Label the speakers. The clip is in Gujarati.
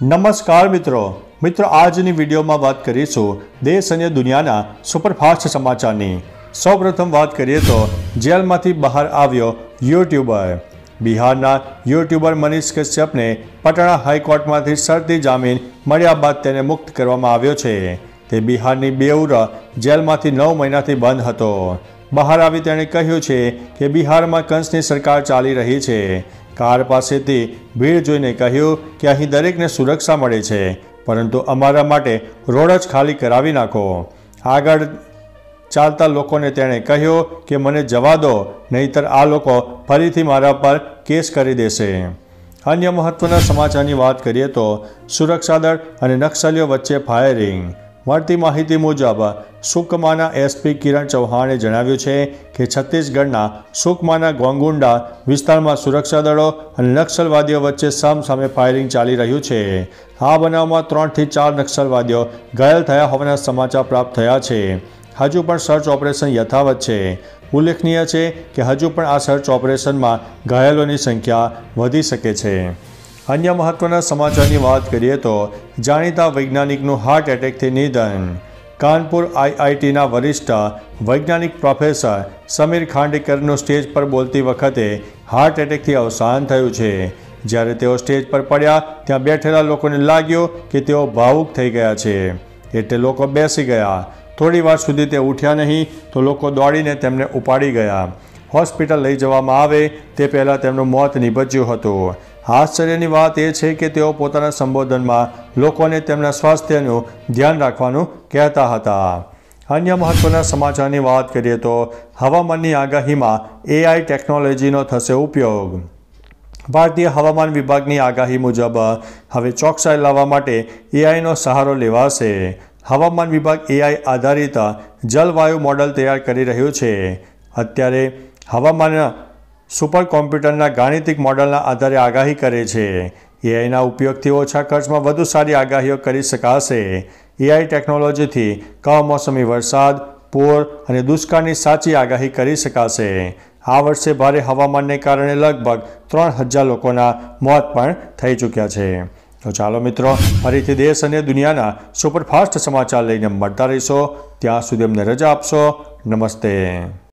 Speaker 1: નમસ્કાર મિત્રો આજની વિડીયોમાં વાત કરીશું દેશ અને દુનિયાના સુપરફાસ્ટ સમાચારની। સૌપ્રથમ વાત કરીએ તો જેલમાંથી બહાર આવ્યો યુટ્યુબર। બિહારના યુટ્યુબર મનીષ કશ્યપને પટણા હાઈકોર્ટમાંથી શરતી જામીન મળ્યા બાદ તેને મુક્ત કરવામાં આવ્યો છે। તે બિહારની બેઉર જેલમાંથી 9 મહિનાથી બંધ હતો। બહાર આવી તેણે કહ્યું છે કે બિહારમાં કંસની સરકાર ચાલી રહી છે। કાર પાસેથી ભીડ જોઈને કહ્યું કે અહીં દરેકને સુરક્ષા મળે છે, પરંતુ અમારા માટે રોડ જ ખાલી કરાવી નાખો। આગળ ચાલતા લોકોને તેણે કહ્યું કે મને જવા દો, નહીંતર આ લોકો ફરીથી મારા પર કેસ કરી દેશે। અન્ય મહત્વના સમાચારની વાત કરીએ તો સુરક્ષા દળ અને નક્સલીઓ વચ્ચે ફાયરિંગ। મળતી માહિતી મુજબ સુકમાના એસપી કિરણ ચૌહાણે જણાવ્યું છે કે છત્તીસગઢના સુકમાના ગોંગુંડા વિસ્તારમાં સુરક્ષા દળો અને નક્સલવાદીઓ વચ્ચે સામસામે ફાયરિંગ ચાલી રહ્યું છે। આ બનાવમાં 3 થી 4 નક્સલવાદીઓ ઘાયલ થયા હોવાના સમાચાર પ્રાપ્ત થયા છે। હજુ પણ સર્ચ ઓપરેશન યથાવત છે। ઉલ્લેખનીય છે કે હજુ પણ આ સર્ચ ઓપરેશનમાં ઘાયલોની સંખ્યા વધી શકે છે। અન્ય મહત્વના સમાચારની વાત કરીએ તો જાણીતા વૈજ્ઞાનિકનું હાર્ટ એટેકથી નિધન। કાનપુર આઈઆઈટીના વરિષ્ઠ વૈજ્ઞાનિક પ્રોફેસર સમીર ખાંડેકરનું સ્ટેજ પર બોલતી વખતે હાર્ટ એટેકથી અવસાન થયું છે। જ્યારે તેઓ સ્ટેજ પર પડ્યા ત્યાં બેઠેલા લોકોને લાગ્યું કે તેઓ ભાવુક થઈ ગયા છે, એટલે લોકો બેસી ગયા। થોડી વાર સુધી તે ઉઠ્યા નહીં તો લોકો દોડીને તેમને ઉપાડી ગયા। હોસ્પિટલ લઈ જવામાં આવે તે પહેલાં તેમનું મોત નિપજ્યું હતું। આશ્ચર્યની વાત એ છે કે તેઓ પોતાના સંબોધનમાં લોકોને તેમના સ્વાસ્થ્યનું ધ્યાન રાખવાનું કહેતા હતા। અન્ય મહત્વના સમાચારની વાત કરીએ તો હવામાનની આગાહીમાં એઆઈ ટેકનોલોજીનો થશે ઉપયોગ। ભારતીય હવામાન વિભાગની આગાહી મુજબ હવે ચોકસાઈ લાવવા માટે એઆઈનો સહારો લેવાશે। હવામાન વિભાગ એઆઈ આધારિત જલવાયુ મોડલ તૈયાર કરી રહ્યું છે। અત્યારે હવામાન સુપર કોમ્પ્યુટરના ગાણિતિક મોડલના આધારે આગાહી કરે છે। એઆઈના ઉપયોગથી ઓછા ખર્ચમાં વધુ સારી આગાહીઓ કરી શકાશે। એઆઈ ટેકનોલોજીથી કમોસમી વરસાદ, પૂર અને દુષ્કાળની સાચી આગાહી કરી શકાશે। આ વર્ષે ભારે હવામાનને કારણે લગભગ 3000 લોકોના મોત પણ થઈ ચૂક્યા છે। તો ચાલો મિત્રો, ફરીથી દેશ અને દુનિયાના સુપરફાસ્ટ સમાચાર લઈને મળતા રહીશો। ત્યાં સુધી અમને રજા આપશો। નમસ્તે।